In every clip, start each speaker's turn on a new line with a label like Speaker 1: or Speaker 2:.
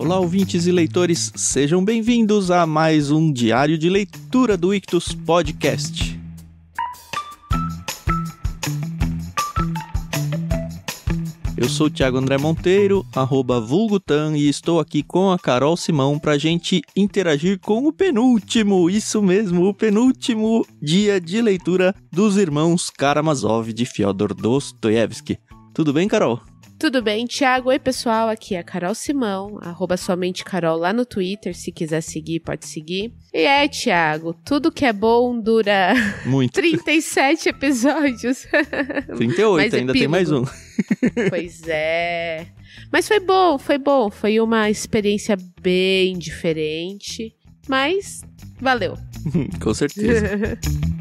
Speaker 1: Olá, ouvintes e leitores, sejam bem-vindos a mais um diário de leitura do Ictus Podcast. Eu sou o Thiago André Monteiro, @vulgutan, e estou aqui com a Carol Simão pra gente interagir com o penúltimo dia de leitura dos Irmãos Karamazov de Fyodor Dostoiévski. Tudo bem, Carol?
Speaker 2: Tudo bem, Thiago? Oi, pessoal, aqui é a Carol Simão, @somentecarol lá no Twitter, se quiser seguir, pode seguir. E Thiago, tudo que é bom dura
Speaker 1: muito.
Speaker 2: 37 episódios.
Speaker 1: 38, ainda tem mais um.
Speaker 2: Pois é. Mas foi bom, foi uma experiência bem diferente, mas valeu.
Speaker 1: Com certeza.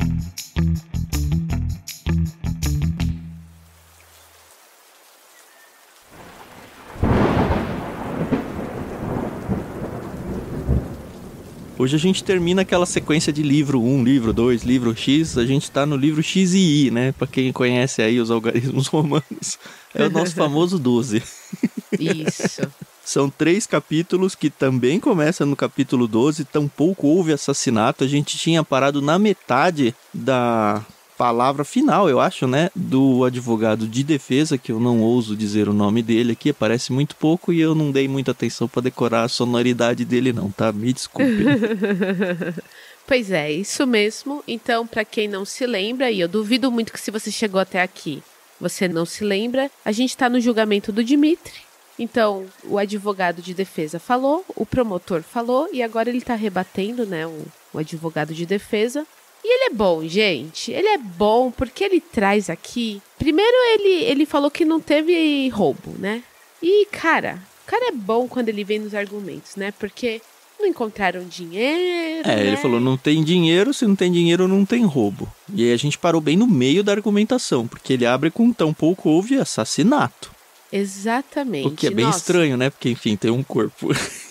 Speaker 1: Hoje a gente termina aquela sequência de livro 1, livro 2, livro X. A gente tá no livro X e Y, né? Pra quem conhece aí os algarismos romanos. É o nosso famoso 12.
Speaker 2: Isso.
Speaker 1: São 3 capítulos que também começam no capítulo 12. Tampouco houve assassinato. A gente tinha parado na metade da palavra final, eu acho, né? Do advogado de defesa, que eu não ouso dizer o nome dele aqui. Aparece muito pouco e eu não dei muita atenção pra decorar a sonoridade dele não, tá? Me desculpe.
Speaker 2: Pois é, isso mesmo. Então, pra quem não se lembra, e eu duvido muito que se você chegou até aqui, você não se lembra, a gente tá no julgamento do Dmitri. Então, o advogado de defesa falou, o promotor falou, e agora ele tá rebatendo, né, o advogado de defesa. E ele é bom, gente. Ele é bom porque ele traz aqui... Primeiro, ele falou que não teve roubo, né? E, cara, o cara é bom quando ele vem nos argumentos, né? Porque não encontraram dinheiro, né?
Speaker 1: Ele falou, não tem dinheiro, se não tem dinheiro, não tem roubo. E aí a gente parou bem no meio da argumentação, porque ele abre com tampouco houve assassinato.
Speaker 2: Exatamente.
Speaker 1: O que é bem estranho, né? Porque, enfim, tem um corpo.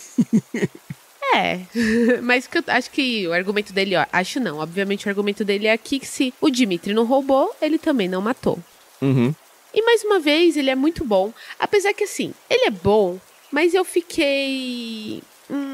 Speaker 2: Mas que eu acho que o argumento dele, obviamente o argumento dele é aqui que se o Dmitri não roubou, ele também não matou.
Speaker 1: Uhum.
Speaker 2: E mais uma vez, ele é muito bom, apesar que assim, ele é bom, mas eu fiquei...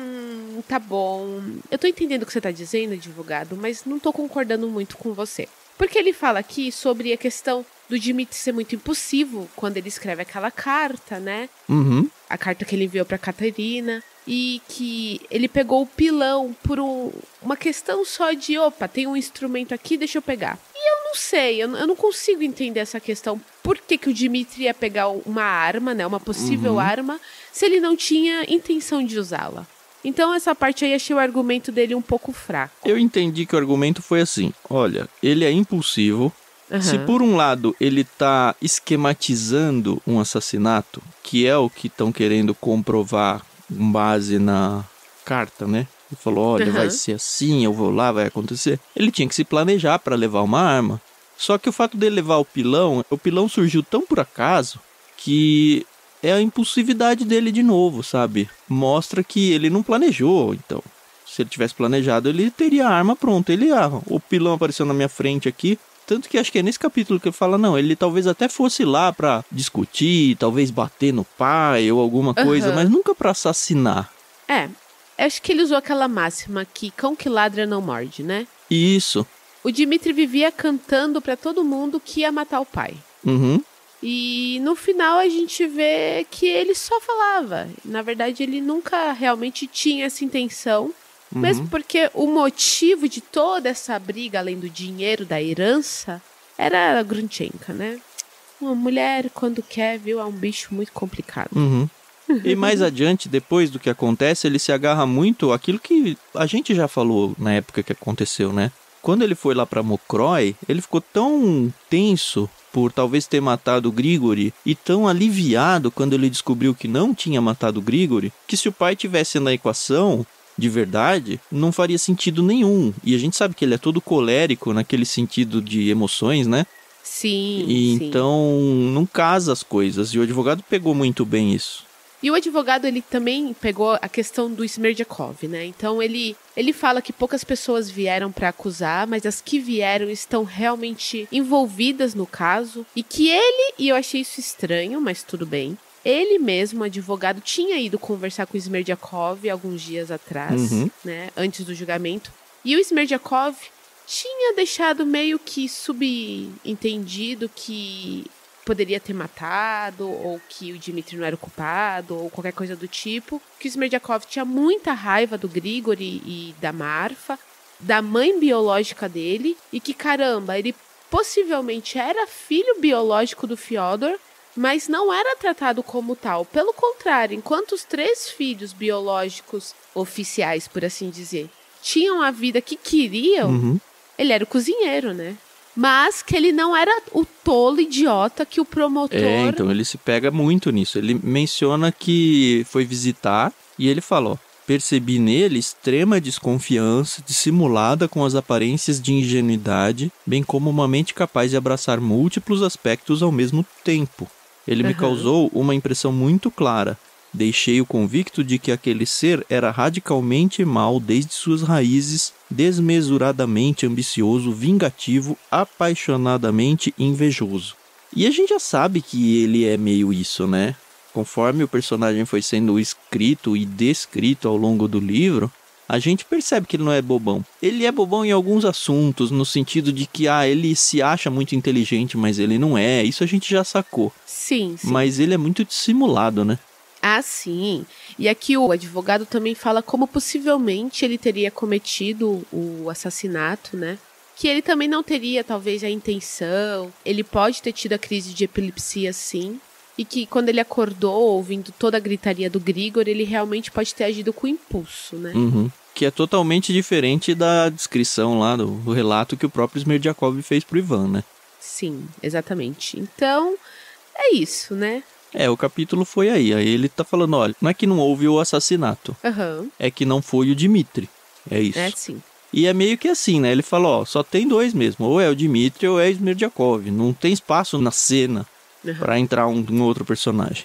Speaker 2: tá bom, eu tô entendendo o que você tá dizendo, advogado, mas não tô concordando muito com você. Porque ele fala aqui sobre a questão do Dmitri ser muito impulsivo quando ele escreve aquela carta, né?
Speaker 1: Uhum.
Speaker 2: A carta que ele enviou pra Caterina. E que ele pegou o pilão por uma questão só de, tem um instrumento aqui, deixa eu pegar. E eu não sei, eu não consigo entender essa questão. Por que o Dmitri ia pegar uma arma, né, uma possível arma, se ele não tinha intenção de usá-la? Então essa parte aí achei o argumento dele um pouco fraco.
Speaker 1: Eu entendi que o argumento foi assim, olha, ele é impulsivo. Uhum. Se por um lado ele tá esquematizando um assassinato, que é o que estão querendo comprovar com base na carta, né? Ele falou, olha, vai ser assim, eu vou lá, vai acontecer. Ele tinha que se planejar para levar uma arma. Só que o fato dele levar o pilão surgiu tão por acaso que é a impulsividade dele de novo, sabe? Mostra que ele não planejou, então. Se ele tivesse planejado, ele teria a arma pronta. O pilão apareceu na minha frente aqui. Tanto que acho que é nesse capítulo que ele fala, não, ele talvez até fosse lá pra discutir, talvez bater no pai ou alguma coisa, mas nunca pra assassinar.
Speaker 2: Acho que ele usou aquela máxima que cão que ladra não morde, né?
Speaker 1: Isso.
Speaker 2: O Dmitri vivia cantando pra todo mundo que ia matar o pai.
Speaker 1: Uhum.
Speaker 2: E no final a gente vê que ele só falava. Na verdade, ele nunca realmente tinha essa intenção. Mesmo porque o motivo de toda essa briga, além do dinheiro, da herança, era a Grunchenka, né? Uma mulher, quando quer, viu, é um bicho muito complicado.
Speaker 1: Uhum. E mais adiante, depois do que acontece, ele se agarra muito àquilo que a gente já falou na época que aconteceu, né? Quando ele foi lá pra Mokroe, ele ficou tão tenso por talvez ter matado o Grigori e tão aliviado quando ele descobriu que não tinha matado o Grigori, que se o pai tivesse na equação... de verdade, não faria sentido nenhum. E a gente sabe que ele é todo colérico naquele sentido de emoções, né?
Speaker 2: Sim,
Speaker 1: então não casa as coisas. E o advogado pegou muito bem isso.
Speaker 2: E o advogado, ele também pegou a questão do Smerdyakov, né? Então ele fala que poucas pessoas vieram para acusar, mas as que vieram estão realmente envolvidas no caso. E que ele, e eu achei isso estranho, mas tudo bem, ele mesmo, advogado, tinha ido conversar com o Smerdjakov alguns dias atrás, né, antes do julgamento. E o Smerdjakov tinha deixado meio que subentendido que poderia ter matado, ou que o Dmitri não era o culpado, ou qualquer coisa do tipo. Que o Smerdjakov tinha muita raiva do Grigori e da Marfa, da mãe biológica dele, e que, caramba, ele possivelmente era filho biológico do Fyodor, mas não era tratado como tal. Pelo contrário, enquanto os 3 filhos biológicos oficiais, por assim dizer, tinham a vida que queriam, ele era o cozinheiro, né? Mas que ele não era o tolo idiota que o promotor...
Speaker 1: Então ele se pega muito nisso. Ele menciona que foi visitar e ele falou: percebi nele extrema desconfiança, dissimulada com as aparências de ingenuidade, bem como uma mente capaz de abraçar múltiplos aspectos ao mesmo tempo. Ele me causou uma impressão muito clara. Deixei-o convicto de que aquele ser era radicalmente mau desde suas raízes, desmesuradamente ambicioso, vingativo, apaixonadamente invejoso. E a gente já sabe que ele é meio isso, né? Conforme o personagem foi sendo escrito e descrito ao longo do livro, a gente percebe que ele não é bobão. Ele é bobão em alguns assuntos, no sentido de que ele se acha muito inteligente, mas ele não é. Isso a gente já sacou.
Speaker 2: Sim.
Speaker 1: Mas ele é muito dissimulado, né?
Speaker 2: Ah, sim. E aqui o advogado também fala como possivelmente ele teria cometido o assassinato, né? Que ele também não teria, talvez, a intenção. Ele pode ter tido a crise de epilepsia, sim. E que quando ele acordou, ouvindo toda a gritaria do Grigor, ele realmente pode ter agido com impulso, né?
Speaker 1: Que é totalmente diferente da descrição lá, do relato que o próprio Smerdjakov fez pro Ivan, né?
Speaker 2: Sim, exatamente. Então, é isso, né?
Speaker 1: O capítulo foi aí. Aí ele tá falando, olha, não é que não houve o assassinato. É que não foi o Dmitri. É isso.
Speaker 2: É, sim.
Speaker 1: E é meio que assim, né? Ele falou, só tem 2 mesmo. Ou é o Dmitri ou é o Smerdjakov. Não tem espaço na cena pra entrar um outro personagem.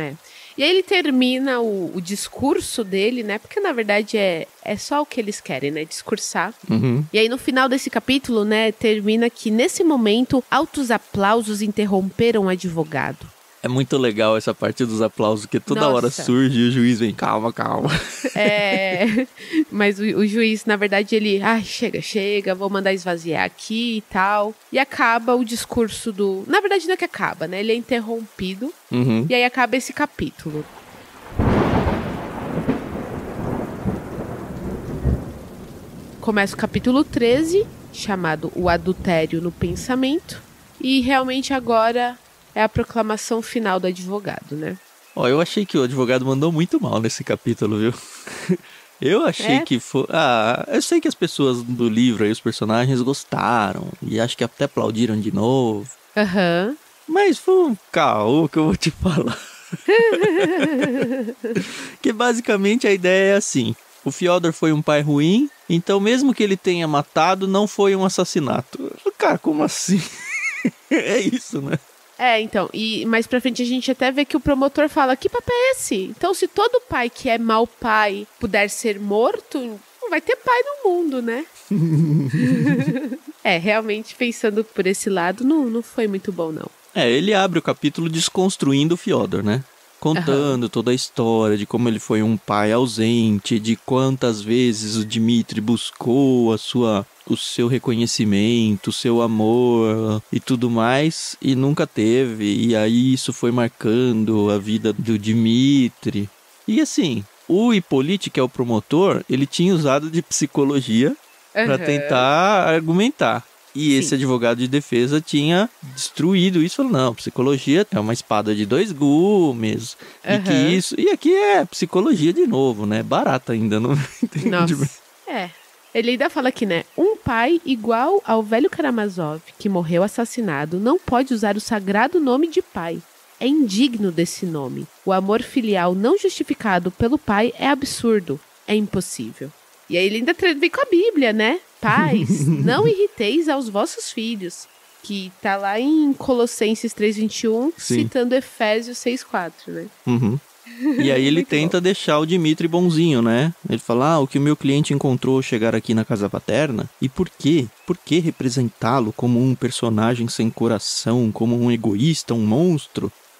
Speaker 2: E aí ele termina o discurso dele, né? Porque na verdade é só o que eles querem, né? Discursar. E aí no final desse capítulo, né? Termina que nesse momento altos aplausos interromperam o advogado.
Speaker 1: É muito legal essa parte dos aplausos, que toda hora surge e o juiz vem, calma.
Speaker 2: Mas o juiz, na verdade, ele, chega, vou mandar esvaziar aqui e tal. E acaba o discurso do... Na verdade, não é que acaba, né? Ele é interrompido. E aí acaba esse capítulo. Começa o capítulo 13, chamado O Adultério no Pensamento. E realmente agora... é a proclamação final do advogado, né?
Speaker 1: Eu achei que o advogado mandou muito mal nesse capítulo, viu? Eu achei que foi... eu sei que as pessoas do livro e os personagens gostaram. E acho que até aplaudiram de novo. Mas foi um caô que eu vou te falar. Que basicamente a ideia é assim. O Fyodor foi um pai ruim, então mesmo que ele tenha matado, não foi um assassinato. Cara, como assim? É isso, né?
Speaker 2: Então, e mais pra frente a gente até vê que o promotor fala, que papo é esse? Então, se todo pai que é mau pai puder ser morto, não vai ter pai no mundo, né? Realmente, pensando por esse lado, não foi muito bom, não.
Speaker 1: Ele abre o capítulo desconstruindo o Fyodor, né? Contando toda a história de como ele foi um pai ausente, de quantas vezes o Dmitri buscou o seu reconhecimento, o seu amor e tudo mais, e nunca teve. E aí isso foi marcando a vida do Dmitri. E assim, o Hippolyte, que é o promotor, ele tinha usado de psicologia para tentar argumentar. E esse advogado de defesa tinha destruído isso. Falou, não, psicologia é uma espada de 2 gumes. E que isso... E aqui é psicologia de novo, né? Barata ainda, não entendi.
Speaker 2: Ele ainda fala aqui, né? Um pai igual ao velho Karamazov, que morreu assassinado, não pode usar o sagrado nome de pai. É indigno desse nome. O amor filial não justificado pelo pai é absurdo. É impossível. E aí ele ainda vem com a Bíblia, né? Pais, não irriteis aos vossos filhos. Que tá lá em Colossenses 3:21, citando Efésios 6:4, né?
Speaker 1: E aí ele tenta deixar o Dmitri bonzinho, né? Ele fala, o que o meu cliente encontrou ao chegar aqui na casa paterna. E por quê? Por que representá-lo como um personagem sem coração, como um egoísta, um monstro?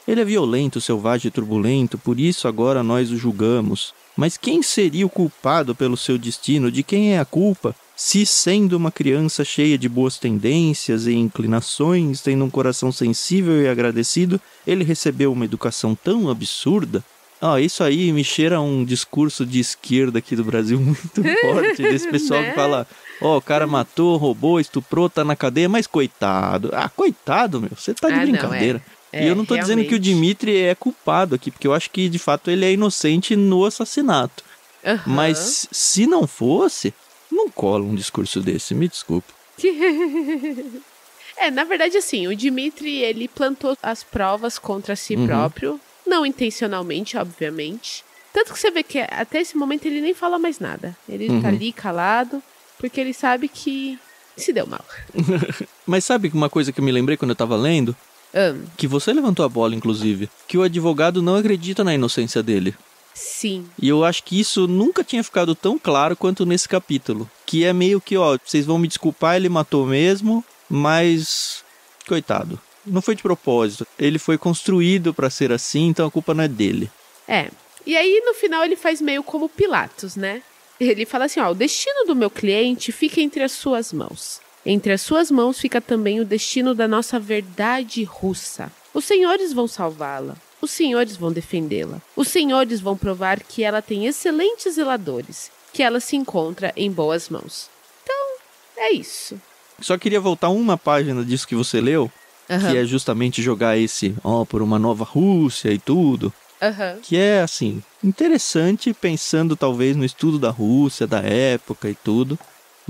Speaker 1: Ele é violento, selvagem e turbulento, por isso agora nós o julgamos. Mas quem seria o culpado pelo seu destino? De quem é a culpa? Se, sendo uma criança cheia de boas tendências e inclinações, tendo um coração sensível e agradecido, ele recebeu uma educação tão absurda? Isso aí me cheira um discurso de esquerda aqui do Brasil muito forte, desse pessoal que fala, o cara matou, roubou, estuprou, tá na cadeia, mas coitado. Coitado, meu, você tá de brincadeira. E eu não tô dizendo que o Dmitry é culpado aqui, porque eu acho que, de fato, ele é inocente no assassinato. Mas, se não fosse, não cola um discurso desse, me desculpe.
Speaker 2: Na verdade, assim, o Dmitry, ele plantou as provas contra si próprio, não intencionalmente, obviamente. Tanto que você vê que, até esse momento, ele nem fala mais nada. Ele tá ali, calado, porque ele sabe que se deu mal.
Speaker 1: Mas sabe uma coisa que eu me lembrei quando eu tava lendo? Que você levantou a bola, inclusive, que o advogado não acredita na inocência dele.
Speaker 2: Sim.
Speaker 1: E eu acho que isso nunca tinha ficado tão claro quanto nesse capítulo. Que é meio que, vocês vão me desculpar, ele matou mesmo, mas, coitado, não foi de propósito. Ele foi construído pra ser assim, então a culpa não é dele.
Speaker 2: E aí, no final, ele faz meio como Pilatos, né? Ele fala assim, o destino do meu cliente fica entre as suas mãos. Entre as suas mãos fica também o destino da nossa verdade russa. Os senhores vão salvá-la. Os senhores vão defendê-la. Os senhores vão provar que ela tem excelentes zeladores. Que ela se encontra em boas mãos. Então, é isso.
Speaker 1: Só queria voltar uma página disso que você leu. Que é justamente jogar esse, por uma nova Rússia e tudo. Que é, assim, interessante pensando talvez no estudo da Rússia, da época e tudo.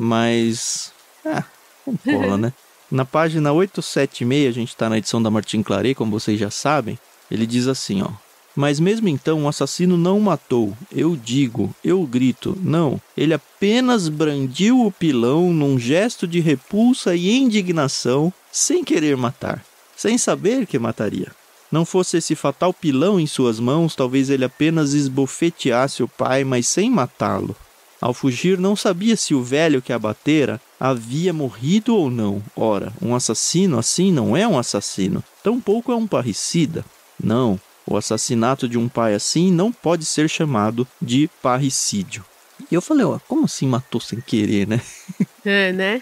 Speaker 1: Mas, não cola, né? Na página 876, a gente tá na edição da Martin Claret, como vocês já sabem. Ele diz assim, mas mesmo então o assassino não o matou. Eu digo, eu grito, não. Ele apenas brandiu o pilão num gesto de repulsa e indignação, sem querer matar, sem saber que mataria. Não fosse esse fatal pilão em suas mãos, talvez ele apenas esbofeteasse o pai, mas sem matá-lo. Ao fugir, não sabia se o velho que abatera havia morrido ou não. Ora, um assassino assim não é um assassino, tampouco é um parricida. Não, o assassinato de um pai assim não pode ser chamado de parricídio. E eu falei, como assim matou sem querer, né?
Speaker 2: Né?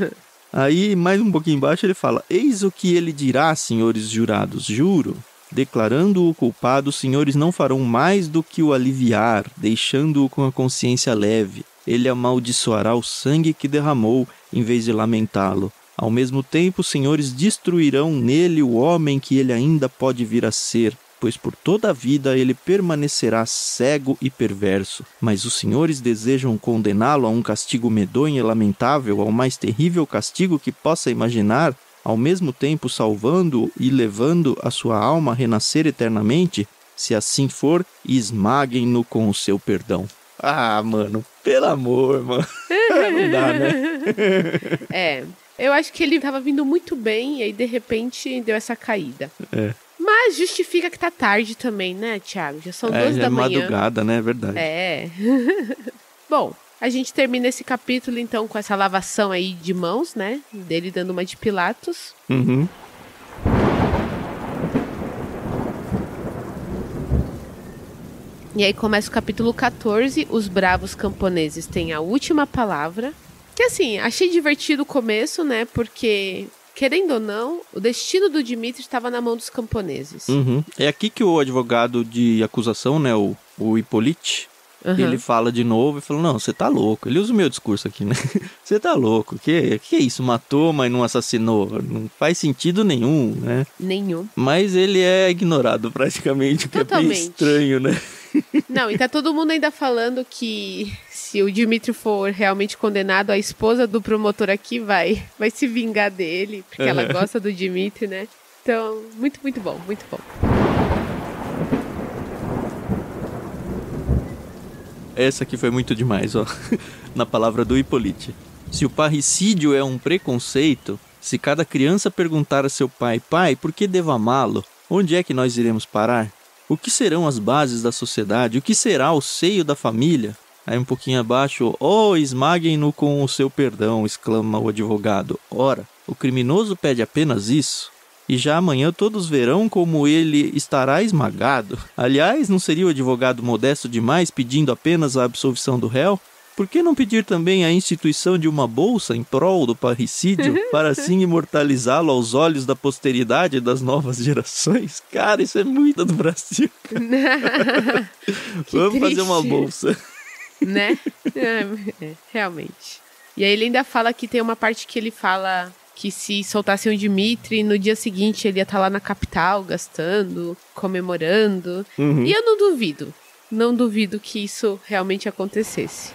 Speaker 1: Aí, mais um pouquinho embaixo, ele fala, eis o que ele dirá, senhores jurados, juro. Declarando-o o culpado, os senhores não farão mais do que o aliviar, deixando-o com a consciência leve. Ele amaldiçoará o sangue que derramou, em vez de lamentá-lo. Ao mesmo tempo, os senhores destruirão nele o homem que ele ainda pode vir a ser, pois por toda a vida ele permanecerá cego e perverso. Mas os senhores desejam condená-lo a um castigo medonho e lamentável, ao mais terrível castigo que possa imaginar, ao mesmo tempo salvando-o e levando a sua alma a renascer eternamente? Se assim for, esmaguem-no com o seu perdão. Mano, pelo amor, mano. Não dá, né?
Speaker 2: Eu acho que ele tava vindo muito bem e aí de repente deu essa caída. Mas justifica que tá tarde também, né, Thiago? Já são 2 da manhã.
Speaker 1: É madrugada, né? É verdade.
Speaker 2: Bom, a gente termina esse capítulo então com essa lavação aí de mãos, né? Dele dando uma de Pilatos. E aí começa o capítulo 14, os bravos camponeses têm a última palavra. Que assim, achei divertido o começo, né? Porque, querendo ou não, o destino do Dmitry estava na mão dos camponeses.
Speaker 1: É aqui que o advogado de acusação, né? O Hippolyte, ele fala de novo e fala, não, você tá louco. Ele usa o meu discurso aqui, né? Você tá louco. Que é isso? Matou, mas não assassinou. Não faz sentido nenhum, né?
Speaker 2: Nenhum.
Speaker 1: Mas ele é ignorado praticamente, o que é bem estranho, né?
Speaker 2: Não, e tá todo mundo ainda falando que se o Dmitry for realmente condenado, a esposa do promotor aqui vai se vingar dele, porque ela gosta do Dmitry, né? Então, muito, muito bom, muito bom.
Speaker 1: Essa aqui foi muito demais, na palavra do Hippolyte. Se o parricídio é um preconceito, se cada criança perguntar a seu pai, pai, por que devo amá-lo? Onde é que nós iremos parar? O que serão as bases da sociedade? O que será o seio da família? Aí um pouquinho abaixo, esmaguem-no com o seu perdão, exclama o advogado. Ora, o criminoso pede apenas isso. e já amanhã todos verão como ele estará esmagado. Aliás, não seria o advogado modesto demais pedindo apenas a absolvição do réu? Por que não pedir também a instituição de uma bolsa em prol do parricídio, para assim imortalizá-lo aos olhos da posteridade e das novas gerações? Cara, isso é muito do Brasil. Vamos fazer uma bolsa.
Speaker 2: Né? Realmente. E aí ele ainda fala que tem uma parte que ele fala que se soltassem o Dmitry, no dia seguinte ele ia estar lá na capital, gastando, comemorando. E eu não duvido que isso realmente acontecesse.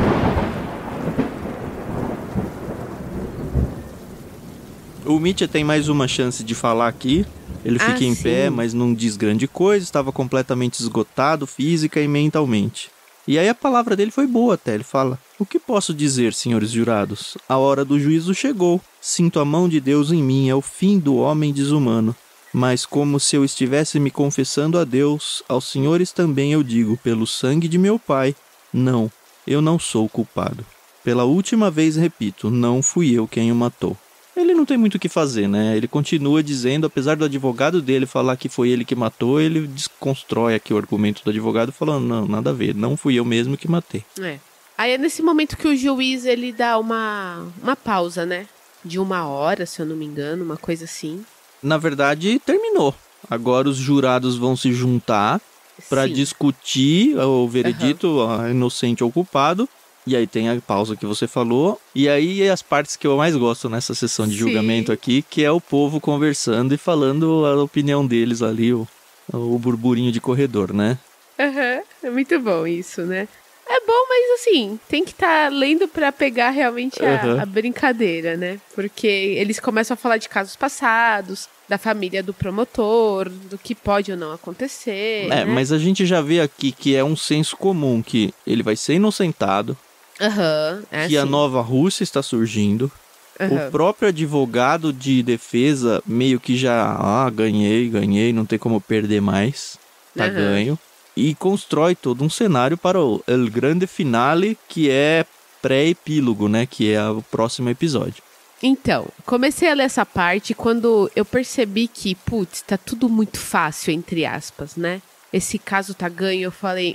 Speaker 1: O Mitya tem mais uma chance de falar aqui. Ele fica em pé, mas não diz grande coisa. Estava completamente esgotado, física e mentalmente. E aí a palavra dele foi boa até. Ele fala: o que posso dizer, senhores jurados? A hora do juízo chegou. Sinto a mão de Deus em mim. É o fim do homem desumano. Mas como se eu estivesse me confessando a Deus, aos senhores também eu digo, pelo sangue de meu pai, não, eu não sou culpado. Pela última vez repito, não fui eu quem o matou. Ele não tem muito o que fazer, né? Ele continua dizendo, apesar do advogado dele falar que foi ele que matou, ele desconstrói aqui o argumento do advogado falando, não, nada a ver, não fui eu mesmo que matei.
Speaker 2: Aí é nesse momento que o juiz, ele dá uma pausa, né? De 1 hora, se eu não me engano, uma coisa assim.
Speaker 1: Na verdade, terminou. Agora os jurados vão se juntar para discutir o veredito, inocente ou culpado. E aí tem a pausa que você falou. E aí as partes que eu mais gosto nessa sessão de julgamento aqui, que é o povo conversando e falando a opinião deles ali, o burburinho de corredor, né?
Speaker 2: É muito bom isso, né? É bom, mas assim, tem que estar lendo pra pegar realmente a brincadeira, né? Porque eles começam a falar de casos passados, da família do promotor, do que pode ou não acontecer, né?
Speaker 1: Mas a gente já vê aqui que é um senso comum que ele vai ser inocentado, que a nova Rússia está surgindo, o próprio advogado de defesa meio que já, ganhei, não tem como perder mais, tá ganho. E constrói todo um cenário para o El Grande Finale, que é pré-epílogo, né? Que é o próximo episódio.
Speaker 2: Então, comecei a ler essa parte quando eu percebi que, tá tudo muito fácil, entre aspas, né? Esse caso tá ganho, eu falei,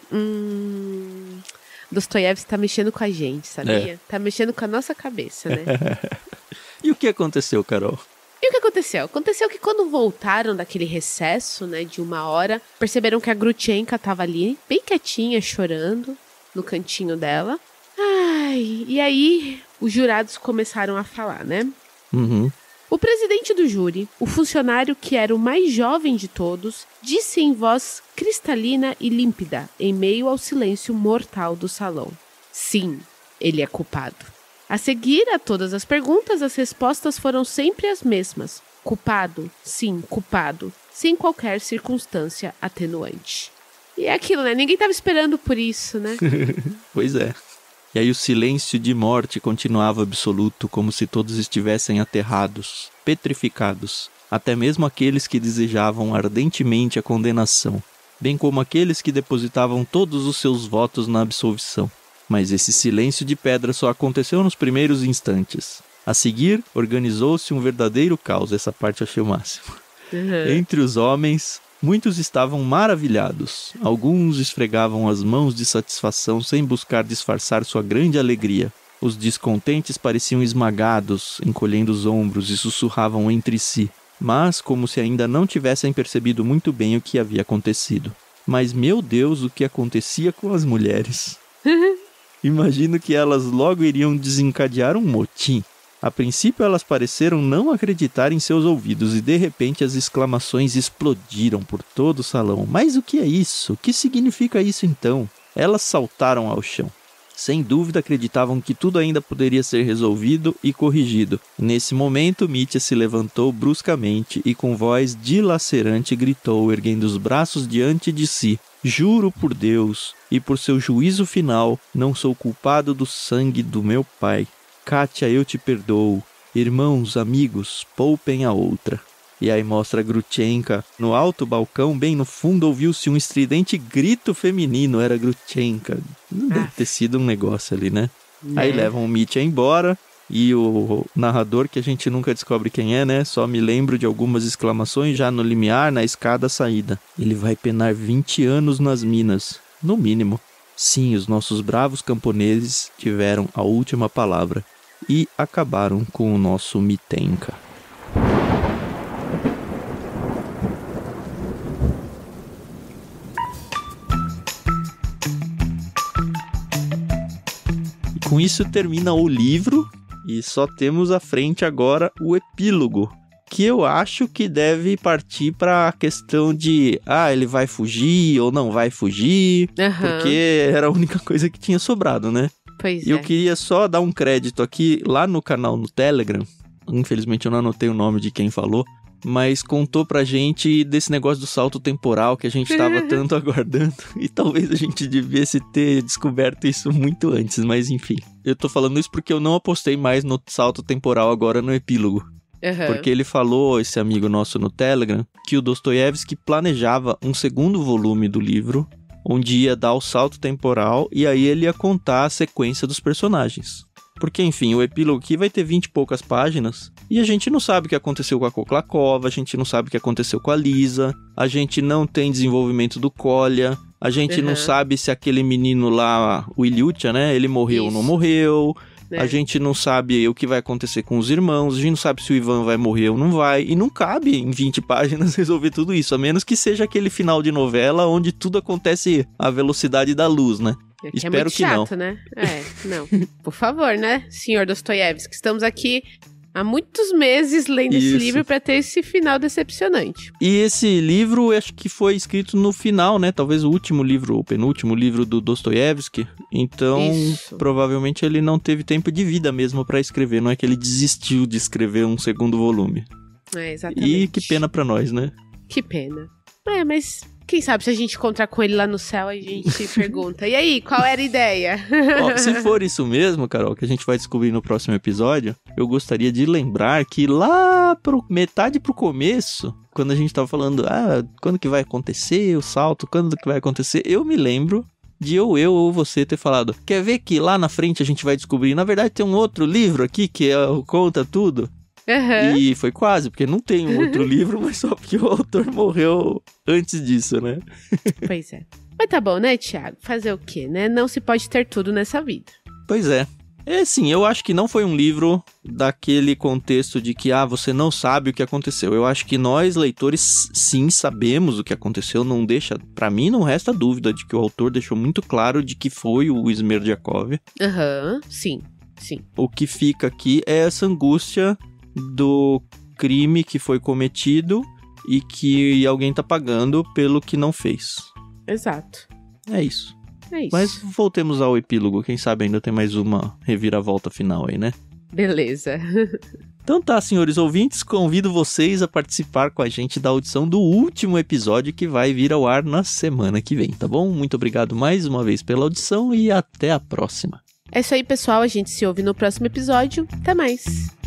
Speaker 2: Dostoiévski tá mexendo com a gente, sabia? Tá mexendo com a nossa cabeça, né?
Speaker 1: E o que aconteceu, Carol?
Speaker 2: E o que aconteceu? Aconteceu que quando voltaram daquele recesso, né, de 1 hora, perceberam que a Grutchenka tava ali, bem quietinha, chorando, no cantinho dela. E aí os jurados começaram a falar, né? O presidente do júri, o funcionário que era o mais jovem de todos, disse em voz cristalina e límpida, em meio ao silêncio mortal do salão: sim, ele é culpado. A seguir a todas as perguntas, as respostas foram sempre as mesmas. Culpado, sim, culpado, sem qualquer circunstância atenuante. E é aquilo, né? Ninguém estava esperando por isso, né?
Speaker 1: Pois é. E aí o silêncio de morte continuava absoluto, como se todos estivessem aterrados, petrificados, até mesmo aqueles que desejavam ardentemente a condenação, bem como aqueles que depositavam todos os seus votos na absolvição. Mas esse silêncio de pedra só aconteceu nos primeiros instantes. A seguir, organizou-se um verdadeiro caos. Essa parte eu achei o máximo. Entre os homens, muitos estavam maravilhados. Alguns esfregavam as mãos de satisfação sem buscar disfarçar sua grande alegria. Os descontentes pareciam esmagados, encolhendo os ombros e sussurravam entre si, mas como se ainda não tivessem percebido muito bem o que havia acontecido. Mas, meu Deus, o que acontecia com as mulheres? Imagino que elas logo iriam desencadear um motim. A princípio elas pareceram não acreditar em seus ouvidos e de repente as exclamações explodiram por todo o salão. Mas o que é isso? O que significa isso então? Elas saltaram ao chão. Sem dúvida acreditavam que tudo ainda poderia ser resolvido e corrigido. Nesse momento, Mitya se levantou bruscamente e com voz dilacerante gritou, erguendo os braços diante de si: juro por Deus e por seu juízo final, não sou culpado do sangue do meu pai. Kátia, eu te perdoo. Irmãos, amigos, poupem a outra. E aí mostra a Grutchenka. No alto balcão, bem no fundo, ouviu-se um estridente grito feminino. Era Grutchenka. Deve ter sido um negócio ali, né? Aí levam o Mitya embora. E o narrador, que a gente nunca descobre quem é, né? Só me lembro de algumas exclamações já no limiar, na escada saída. Ele vai penar 20 anos nas minas, no mínimo. Sim, os nossos bravos camponeses tiveram a última palavra e acabaram com o nosso Mitenka. E com isso termina o livro e só temos à frente agora o epílogo, que eu acho que deve partir para a questão de, ele vai fugir ou não vai fugir, porque era a única coisa que tinha sobrado, né?
Speaker 2: Pois
Speaker 1: e eu queria só dar um crédito aqui, lá no canal no Telegram, infelizmente eu não anotei o nome de quem falou, mas contou pra gente desse negócio do salto temporal que a gente tava tanto aguardando, e talvez a gente devesse ter descoberto isso muito antes, mas enfim. Eu tô falando isso porque eu não apostei mais no salto temporal agora no epílogo. Porque ele falou, esse amigo nosso no Telegram, que o Dostoiévski planejava um segundo volume do livro, onde ia dar o salto temporal e aí ele ia contar a sequência dos personagens. Porque, enfim, o epílogo aqui vai ter 20 e poucas páginas e a gente não sabe o que aconteceu com a Koklakova, a gente não sabe o que aconteceu com a Lisa, a gente não tem desenvolvimento do Kolya, a gente não sabe se aquele menino lá, o Ilyutia, né, ele morreu ou não morreu... A gente não sabe o que vai acontecer com os irmãos, a gente não sabe se o Ivan vai morrer ou não vai, e não cabe em 20 páginas resolver tudo isso, a menos que seja aquele final de novela onde tudo acontece à velocidade da luz, né? Espero
Speaker 2: é muito
Speaker 1: que
Speaker 2: chato,
Speaker 1: não.
Speaker 2: Né? Não. Por favor, né, senhor Dostoiévski, estamos aqui há muitos meses lendo esse livro para ter esse final decepcionante.
Speaker 1: E esse livro, acho que foi escrito no final, né? Talvez o último livro, o penúltimo livro do Dostoiévski. Então, provavelmente ele não teve tempo de vida mesmo para escrever. Não é que ele desistiu de escrever um segundo volume.
Speaker 2: Exatamente.
Speaker 1: E que pena para nós, né?
Speaker 2: Que pena. Mas... quem sabe se a gente encontrar com ele lá no céu, a gente pergunta, e aí, qual era a ideia?
Speaker 1: Se for isso mesmo, Carol, que a gente vai descobrir no próximo episódio, eu gostaria de lembrar que lá metade pro começo, quando a gente tava falando, quando que vai acontecer o salto, quando que vai acontecer, eu me lembro de eu ou você ter falado, quer ver que lá na frente a gente vai descobrir, na verdade tem um outro livro aqui que conta tudo? E foi quase, porque não tem um outro livro, mas só porque o autor morreu antes disso, né?
Speaker 2: Pois é. Mas tá bom, né, Thiago? Fazer o quê, né? Não se pode ter tudo nessa vida.
Speaker 1: Pois é. Sim, eu acho que não foi um livro daquele contexto de que, você não sabe o que aconteceu. Eu acho que nós, leitores, sim, sabemos o que aconteceu. Não deixa, pra mim, não resta dúvida de que o autor deixou muito claro de que foi o Smerdyakov.
Speaker 2: Sim.
Speaker 1: O que fica aqui é essa angústia do crime que foi cometido e que alguém tá pagando pelo que não fez.
Speaker 2: Exato.
Speaker 1: É isso. Mas voltemos ao epílogo, quem sabe ainda tem mais uma reviravolta final aí, né?
Speaker 2: Beleza.
Speaker 1: Então tá, senhores ouvintes, convido vocês a participar com a gente da audição do último episódio que vai vir ao ar na semana que vem, tá bom? Muito obrigado mais uma vez pela audição e até a próxima.
Speaker 2: É isso aí, pessoal, a gente se ouve no próximo episódio. Até mais!